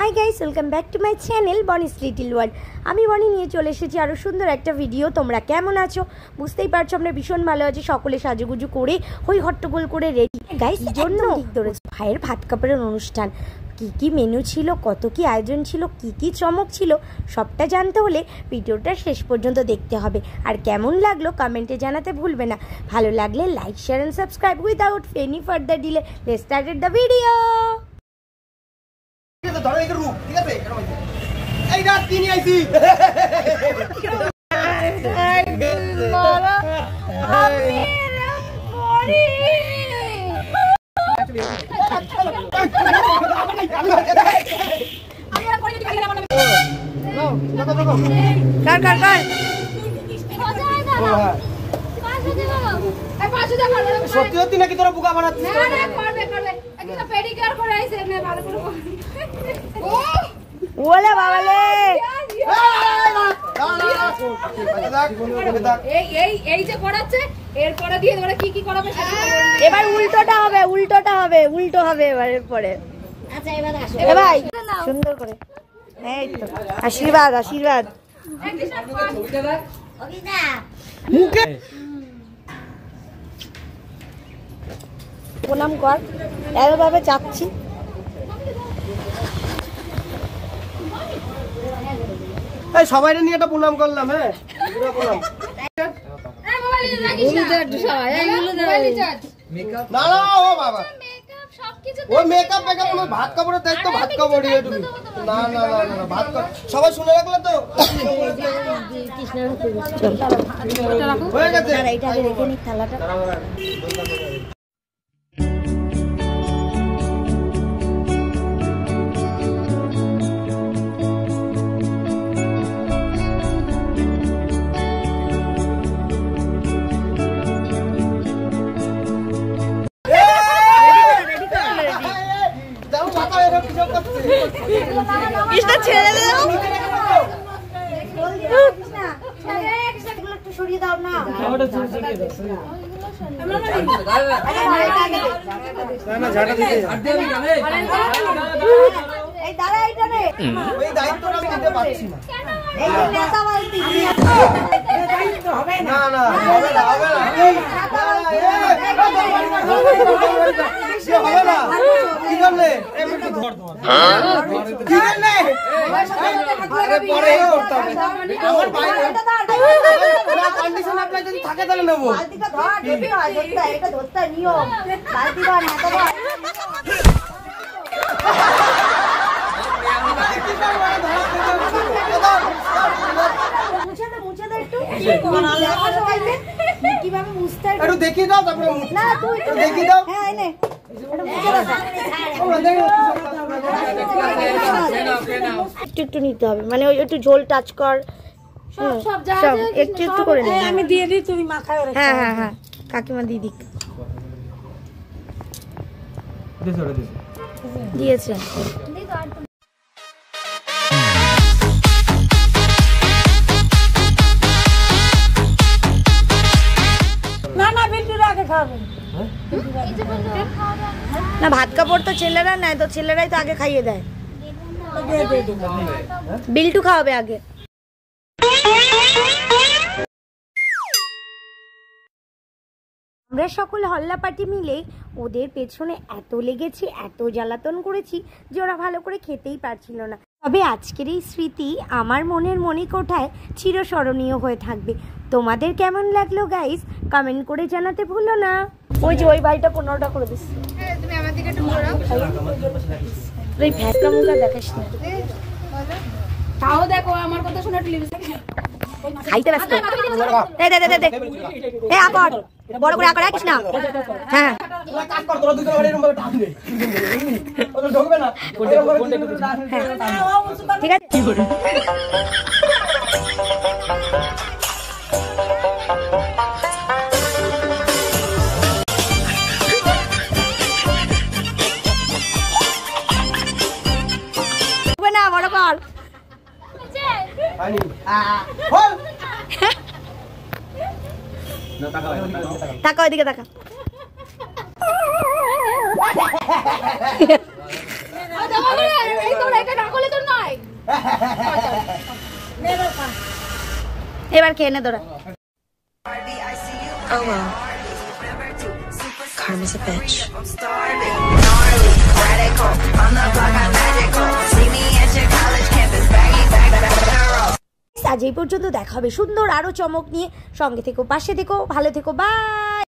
High guys, welcome back to my channel Boni's little world. আমি বনি নিয়ে চলে এসেছি আরও সুন্দর একটা ভিডিও। তোমরা কেমন আছো? বুঝতেই পারছো আমরা ভীষণ ভালো আছি, সকলে সাজুগুজু করে হই হট্টগোল করে রেডি গাইস। জন্য ঠিক ধরেছে, ভাইয়ের ভাত কাপড়ের অনুষ্ঠান। কি কি মেনু ছিল, কত কি আয়োজন ছিল, কি কি চমক ছিল, সবটা জানতে হলে ভিডিওটা শেষ পর্যন্ত দেখতে হবে। আর কেমন লাগলো কমেন্টে জানাতে ভুলবে না। ভালো লাগলে like, share and subscribe without any further delay. Let's start the video. ধরো এই রূপ, ঠিক আছে? এই রাত তিনি আইছি। সত্যি সত্যি নাকি তোরা বুকা বানাচ্ছিস? ওলে বাবালে, এবার উল্টোটা হবে, উল্টো হবে এবারের পরে। ভাই সুন্দর করে, এই তো আশীর্বাদ আশীর্বাদ। প্রণাম কর, এভাবে চাচ্ছি। সবাই নিয়ে একটা প্রণাম করলাম। হ্যাঁ না না, ও বাবা ওই মেকআপ মেকআপ ভাত কাপড়ের দায়িত্ব, ভাত কাপড় না না না না ভাত কাপড় সবাই শুনে রাখলে তো হয়ে গেছে। এইটা রেখে নি থালাটা। ছেড়ে দাও, একটু সরিয়ে দাও না। এই দাঁড়া, এইটা নে, ওই দায়িত্বটা আমি নিতে পারছি না। এই নেতা বলতি না না হবে না, হবে না, হবে না। কি করলে? কি করলে? পরে করতে হবে। আমার বাইরে কন্ডিশন আপনার যদি থাকে তাহলে নেবো। এটা ধরতে নিয়ম, বালতি ধর, নেতা ধর। দেখিয়ে দাও, তারপরে দেখিয়ে দাও। একটু একটু নিতে হবে, মানে ওই একটু ঝোল টাচ কর, একটু একটু করে নিই। আমি দিয়ে দিই, তুমি মাখায়। হ্যাঁ হ্যাঁ হ্যাঁ, কাকিমা দিয়ে দিক। দিয়েছে। না ভাত কাপড় তো ছেলেরা নেয়, তো ছেলেরাই তো আগে খাইয়ে দেয়। বিল্টু খাওয়াবে আগে। আমরা সকল হল্লা পার্টি মিলে ওদের পেছনে এত লেগেছি, এত জ্বালাতন করেছি যে ওরা ভালো করে খেতেই পারছিল না। তবে আজকের এই স্মৃতি আমার মনের মণিকোঠায় চিরস্মরণীয় হয়ে থাকবে। তোমাদের কেমন লাগলো গাইস কমেন্ট করে জানাতে ভুলো না। ওই যে ওই ভাইটা 15টা করে দিস। তুমি আমার দিকে একটু ঘোরাও। এই ভ্যাকা মুখা দেখাস না, তাও দেখো আমার কথা শুনে একটু লিভিস খাইতে ব্যস্ত। দে দে দে দে, এ আপড় বড় করে আকার রাখিস না। হ্যাঁ কাজ কর, তোরা দুজন এরকম ভাবে ঢাক দে, ওটা ঢোকবে না। ঠিক আছে, কি করে না বড় কর। তাকা ওইদিকে তাকা। এই তোমরা এটা না করলে এবার খেয়ে নে তোরা। Oh well. Karma's a bitch. আজ এই পর্যন্ত, দেখা হবে সুন্দর আরো চমক নিয়ে। সঙ্গে থেকো, পাশে থেকো, ভালো থেকো, বাই।